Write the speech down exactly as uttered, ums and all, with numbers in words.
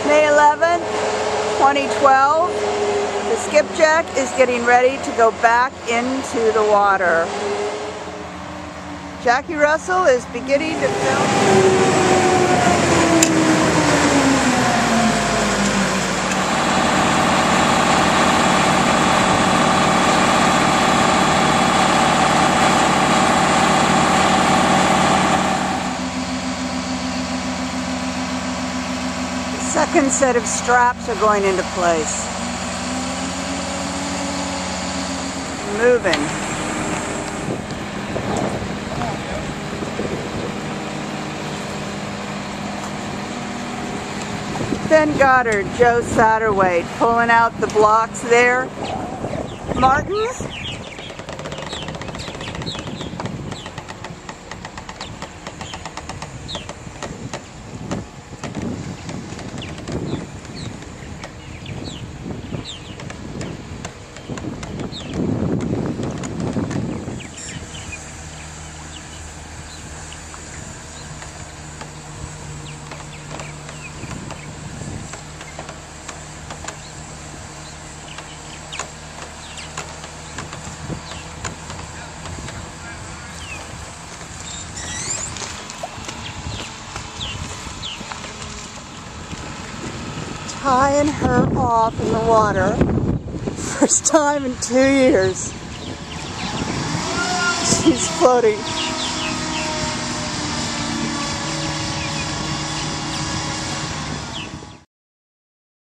May eleventh, twenty twelve, the skipjack is getting ready to go back into the water. Jackie Russell is beginning to film. Second set of straps are going into place. Moving. Ben Goddard, Joe Satterwhite, pulling out the blocks there. Martins. Tying her off in the water. First time in two years. She's floating.